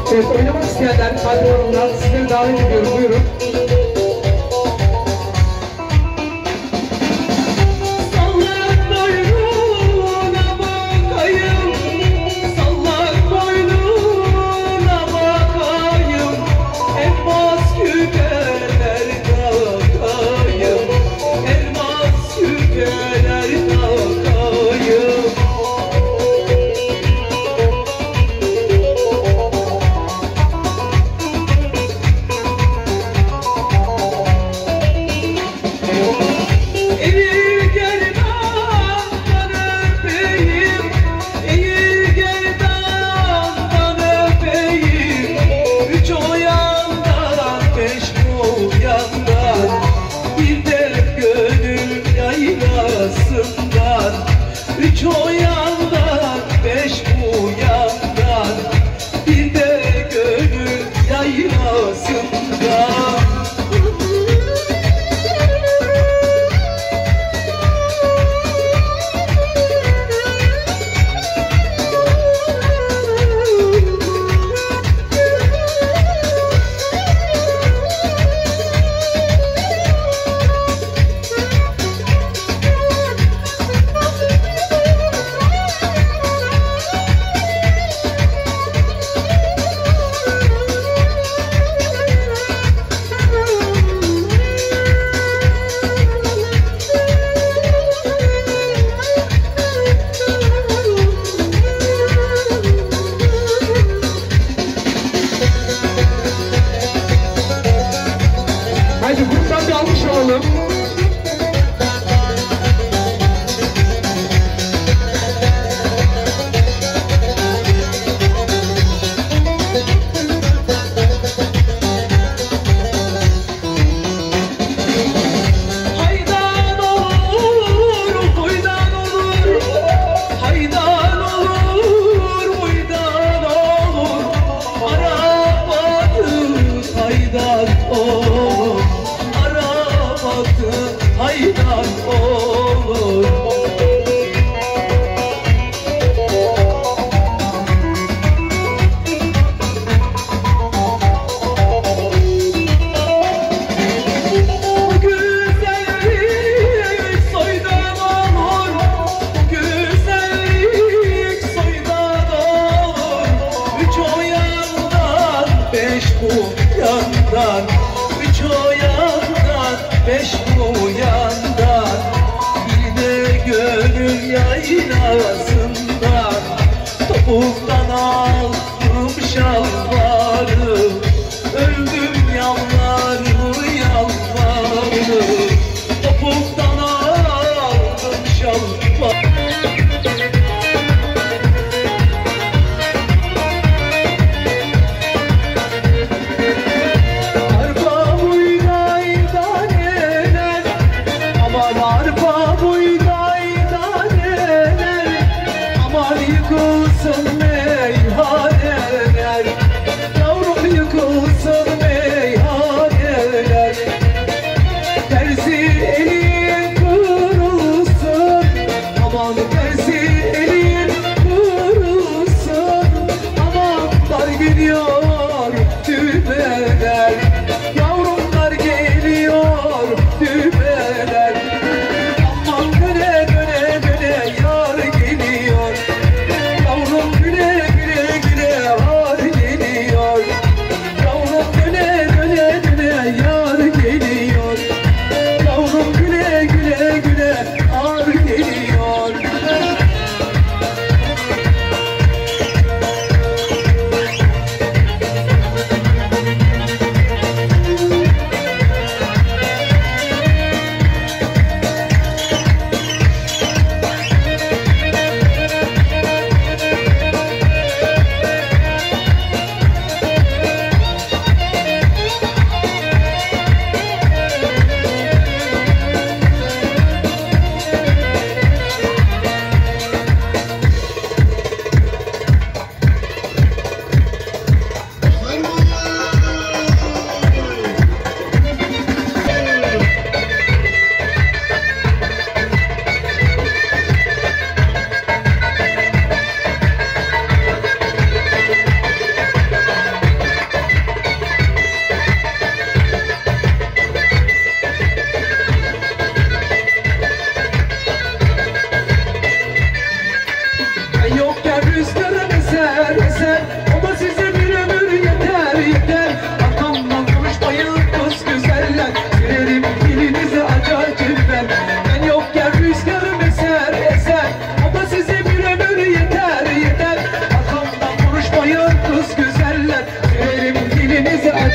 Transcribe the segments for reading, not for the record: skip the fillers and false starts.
Evet, oynamak isteyenler kalp yorumlar sizleri davet ediyorum. Buyurun. Üç o yandan, beş bu yandan, bir de gönül yaylasından. Haydi gruptan bir almış olalım. Haydan olur, huydan olur, haydan olur, huydan olur, arabatı haydan olur, arabatı haydan olur. Bu yandan, üç o yandan, beş bu yandan, bir de gönül yaylasından, topuktan aldım şalvarı, öldüm yalvarı yalvarı, topuktan aldım şalvarı. Yıkılsın meyhane.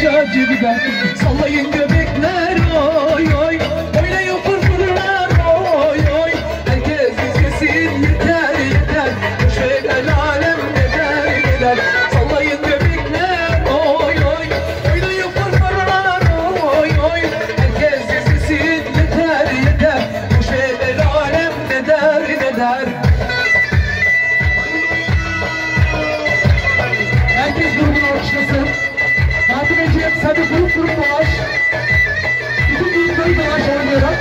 acı biber. Sallayın göbekler oy oy, oynayın fırfırlar oy oy. Herkes izlesin yeter yeter, şöyle el alem ne der ne der. Sallayın göbekler oy oy, oynayın fırfırlar oy oy. Herkes izlesin yeter yeter, şöyle el alem ne der ne der. Herkes grubunu alkışlasın. Fatımeciğim sen de grup dolaş. Bütün grupları dolaş oynayarak.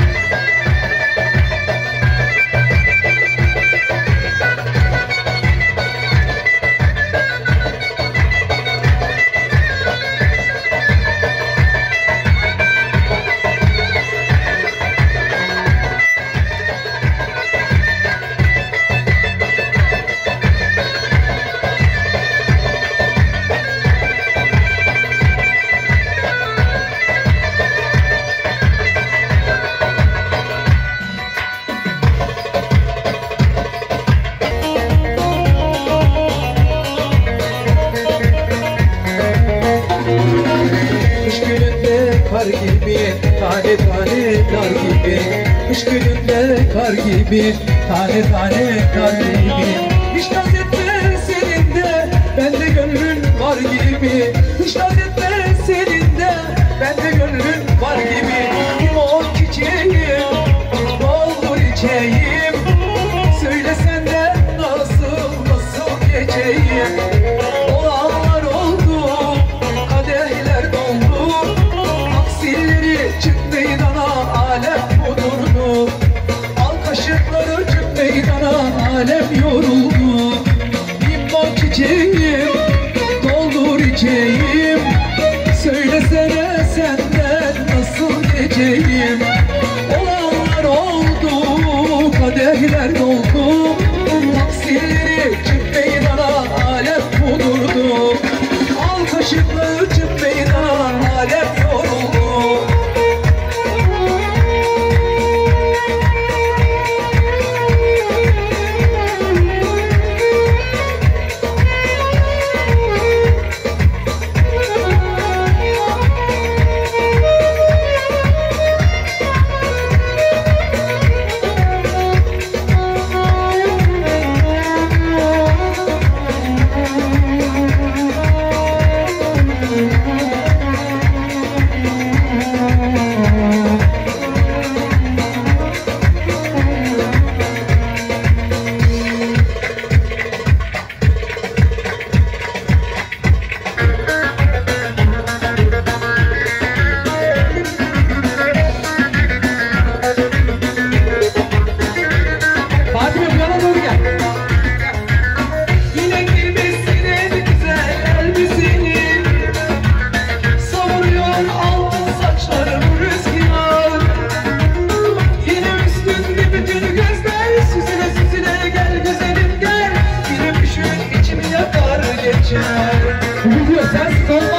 Kar gibi, tane tane kar gibi. Kış gününde kar gibi, tane tane kar gibi. Hiç naz etme senin de, bende gönlün var gibi. Hiç naz etme senin de, bende gönlün var gibi. Limon çiçeğim, doldur içeyim. Söyle senden nasıl geçeyim. Olanlar oldu, kadehler doldu. Çık meydana alem kudurdu. Al kaşıkları çık meydana alem yoruldu. Limon çiçeğim, doldur içeyim. Söylesene senden nasıl geçeyim. Olanlar oldu, kadehler doldu. Taksileri çık meydana alem kudurdu. Al kaşıkları çık meydana alem yoruldu. Bu video sensiz olmaz.